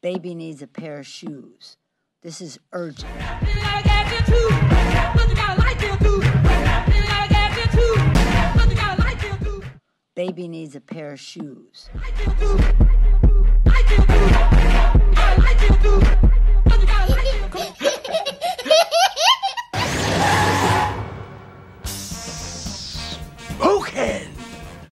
Baby needs a pair of shoes. This is urgent. Baby needs a pair of shoes.